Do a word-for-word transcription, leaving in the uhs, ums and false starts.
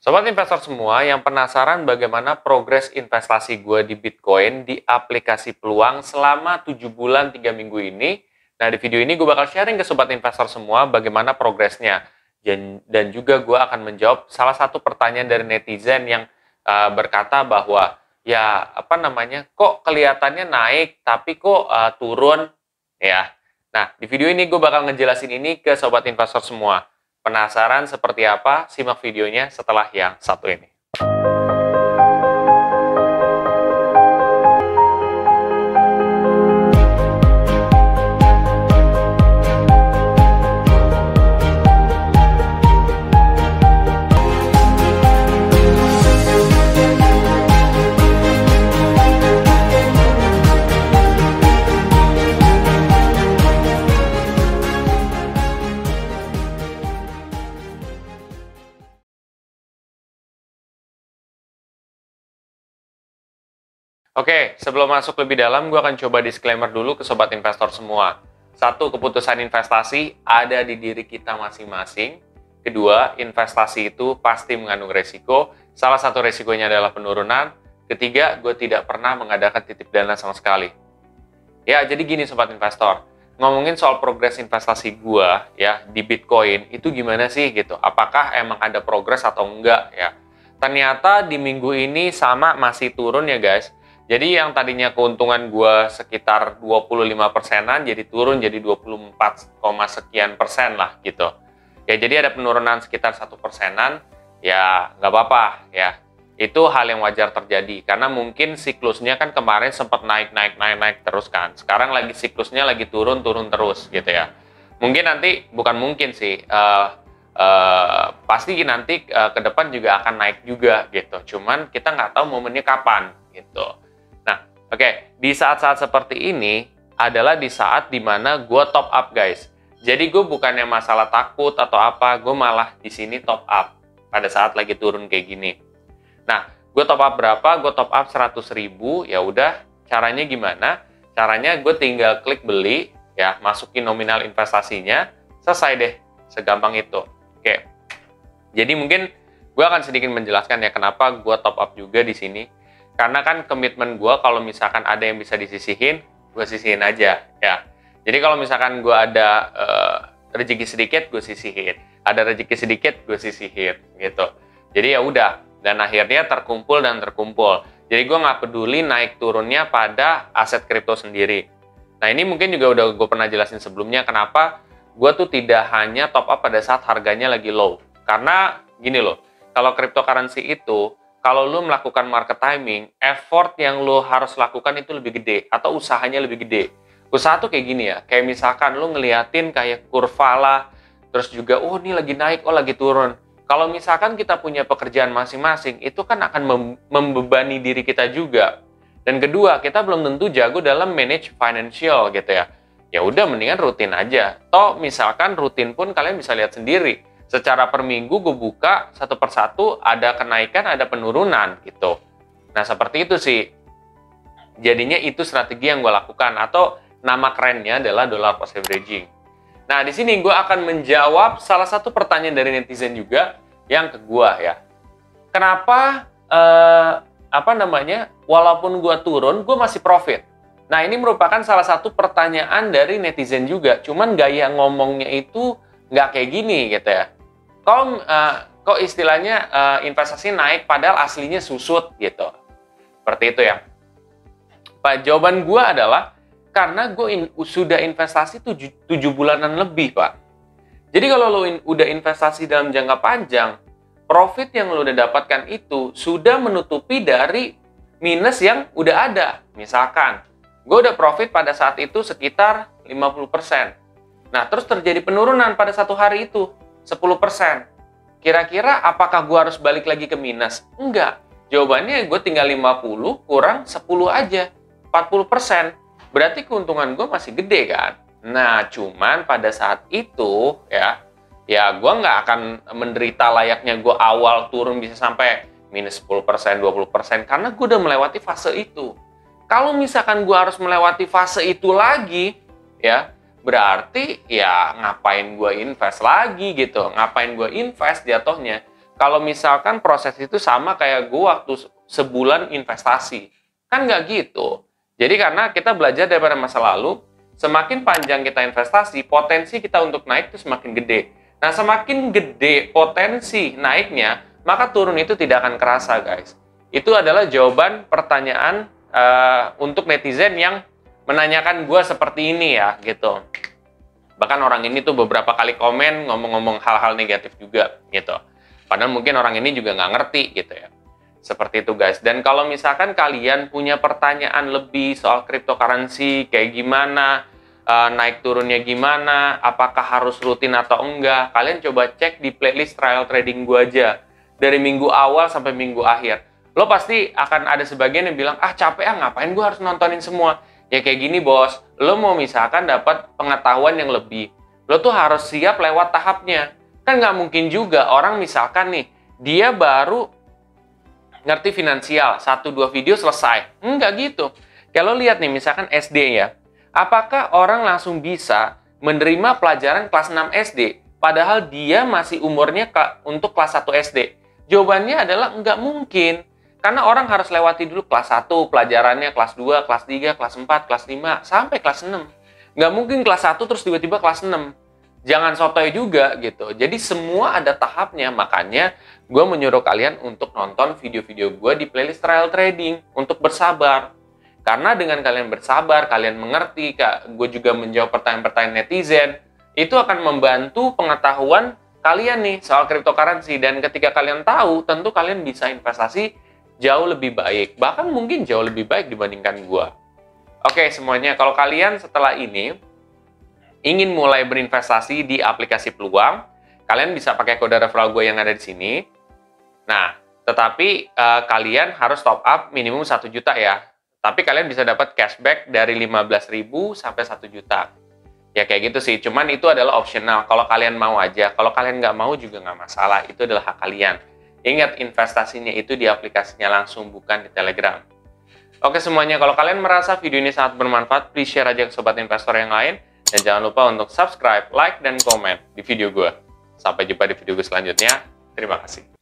Sobat investor semua yang penasaran bagaimana progres investasi gue di Bitcoin di aplikasi Peluang selama tujuh bulan tiga minggu ini. Nah, di video ini gue bakal sharing ke sobat investor semua bagaimana progresnya. Dan, dan juga gue akan menjawab salah satu pertanyaan dari netizen yang uh, berkata bahwa ya apa namanya kok kelihatannya naik tapi kok uh, turun ya. Nah, di video ini gue bakal ngejelasin ini ke sobat investor semua. Penasaran seperti apa? Simak videonya setelah yang satu ini. Oke, sebelum masuk lebih dalam, gue akan coba disclaimer dulu ke sobat investor semua. Satu, keputusan investasi ada di diri kita masing-masing. Kedua, investasi itu pasti mengandung resiko. Salah satu resikonya adalah penurunan. Ketiga, gue tidak pernah mengadakan titip dana sama sekali. Ya, jadi gini sobat investor. Ngomongin soal progres investasi gue ya di Bitcoin, itu gimana sih gitu? Apakah emang ada progres atau enggak ya? Ternyata di minggu ini sama masih turun ya guys. Jadi yang tadinya keuntungan gue sekitar dua puluh lima persenan jadi turun jadi dua puluh empat, sekian persen lah gitu. Ya jadi ada penurunan sekitar satu persenan, ya nggak apa-apa ya. Itu hal yang wajar terjadi karena mungkin siklusnya kan kemarin sempat naik naik naik naik terus kan. Sekarang lagi siklusnya lagi turun turun terus gitu ya. Mungkin nanti bukan mungkin sih. Uh, uh, pasti nanti uh, ke depan juga akan naik juga gitu. Cuman kita nggak tahu momennya kapan gitu. Oke, okay, di saat-saat seperti ini adalah di saat dimana gue top up guys. Jadi gue bukannya masalah takut atau apa, gue malah di sini top up pada saat lagi turun kayak gini. Nah, gue top up berapa? Gue top up seratus ribu, ya udah. Caranya gimana? Caranya gue tinggal klik beli, ya masukin nominal investasinya, selesai deh, segampang itu. Oke, okay. Jadi mungkin gue akan sedikit menjelaskan ya kenapa gue top up juga di sini. Karena kan komitmen gue kalau misalkan ada yang bisa disisihin, gue sisihin aja ya. Jadi kalau misalkan gue ada uh, rezeki sedikit, gue sisihin. Ada rezeki sedikit, gue sisihin gitu. Jadi ya udah, dan akhirnya terkumpul dan terkumpul. Jadi gue nggak peduli naik turunnya pada aset kripto sendiri. Nah ini mungkin juga udah gue pernah jelasin sebelumnya kenapa gue tuh tidak hanya top up pada saat harganya lagi low. Karena gini loh, kalau cryptocurrency itu kalau lu melakukan market timing, effort yang lu harus lakukan itu lebih gede, atau usahanya lebih gede. Usaha tuh kayak gini ya, kayak misalkan lu ngeliatin kayak kurva lah, terus juga, oh ini lagi naik, oh lagi turun. Kalau misalkan kita punya pekerjaan masing-masing, itu kan akan mem membebani diri kita juga. Dan kedua, kita belum tentu jago dalam manage financial gitu ya. Ya udah, mendingan rutin aja. Toh misalkan rutin pun kalian bisa lihat sendiri. Secara per minggu gue buka satu persatu ada kenaikan, ada penurunan gitu. Nah seperti itu sih. Jadinya itu strategi yang gue lakukan atau nama kerennya adalah dollar cost averaging. Nah di sini gue akan menjawab salah satu pertanyaan dari netizen juga yang ke gue ya. Kenapa eh, apa namanya? Walaupun gue turun, gue masih profit. Nah ini merupakan salah satu pertanyaan dari netizen juga. Cuman gaya ngomongnya itu nggak kayak gini gitu ya. Kok, uh, kok istilahnya uh, investasi naik padahal aslinya susut gitu. Seperti itu ya. Pak, jawaban gue adalah karena gue in, sudah investasi tujuh bulanan lebih, Pak. Jadi kalau lo in, udah investasi dalam jangka panjang, profit yang lo udah dapatkan itu sudah menutupi dari minus yang udah ada. Misalkan, gue udah profit pada saat itu sekitar lima puluh persen. Nah, terus terjadi penurunan pada satu hari itu, sepuluh persen. Kira-kira apakah gue harus balik lagi ke minus? Enggak. Jawabannya gue tinggal lima puluh kurang sepuluh aja. empat puluh persen. Berarti keuntungan gue masih gede kan? Nah, cuman pada saat itu, ya, ya gue nggak akan menderita layaknya gue awal turun bisa sampai minus sepuluh persen, dua puluh persen. Karena gue udah melewati fase itu. Kalau misalkan gue harus melewati fase itu lagi, ya, berarti ya ngapain gue invest lagi gitu, ngapain gue invest jatuhnya. kalau misalkan proses itu sama kayak gue waktu sebulan investasi. Kan nggak gitu. Jadi karena kita belajar daripada masa lalu, semakin panjang kita investasi, potensi kita untuk naik itu semakin gede. Nah, semakin gede potensi naiknya, maka turun itu tidak akan kerasa, guys. Itu adalah jawaban pertanyaan uh, untuk netizen yang menanyakan gue seperti ini ya, gitu. Bahkan orang ini tuh beberapa kali komen ngomong-ngomong hal-hal negatif juga gitu. Padahal mungkin orang ini juga nggak ngerti gitu ya. Seperti itu guys. Dan kalau misalkan kalian punya pertanyaan lebih soal cryptocurrency, kayak gimana, uh, naik turunnya gimana, apakah harus rutin atau enggak, kalian coba cek di playlist trial trading gue aja. Dari minggu awal sampai minggu akhir. Lo pasti akan ada sebagian yang bilang, ah capek ah ngapain gue harus nontonin semua. Ya kayak gini bos, lo mau misalkan dapat pengetahuan yang lebih, lo tuh harus siap lewat tahapnya. Kan nggak mungkin juga orang misalkan nih, dia baru ngerti finansial, satu dua video selesai. Enggak gitu. Kalau lihat nih misalkan S D ya, apakah orang langsung bisa menerima pelajaran kelas enam S D, padahal dia masih umurnya untuk kelas satu S D? Jawabannya adalah nggak mungkin. Karena orang harus lewati dulu kelas satu, pelajarannya kelas dua, kelas tiga, kelas empat, kelas lima, sampai kelas enam. Nggak mungkin kelas satu terus tiba-tiba kelas enam. Jangan sotoy juga gitu. Jadi semua ada tahapnya, makanya gue menyuruh kalian untuk nonton video-video gue di playlist trial trading, untuk bersabar. Karena dengan kalian bersabar, kalian mengerti, gue juga menjawab pertanyaan-pertanyaan netizen, itu akan membantu pengetahuan kalian nih soal cryptocurrency. Dan ketika kalian tahu, tentu kalian bisa investasi jauh lebih baik, bahkan mungkin jauh lebih baik dibandingkan gua. Oke semuanya, kalau kalian setelah ini ingin mulai berinvestasi di aplikasi Peluang, kalian bisa pakai kode referral gue yang ada di sini. Nah, tetapi uh, kalian harus top up minimum satu juta ya. Tapi kalian bisa dapat cashback dari lima belas ribu sampai satu juta. Ya kayak gitu sih, cuman itu adalah optional. Kalau kalian mau aja, kalau kalian nggak mau juga nggak masalah, itu adalah hak kalian. Ingat, investasinya itu di aplikasinya langsung, bukan di Telegram. Oke semuanya, kalau kalian merasa video ini sangat bermanfaat, please share aja ke sobat investor yang lain. Dan jangan lupa untuk subscribe, like, dan komen di video gue. Sampai jumpa di video gue selanjutnya. Terima kasih.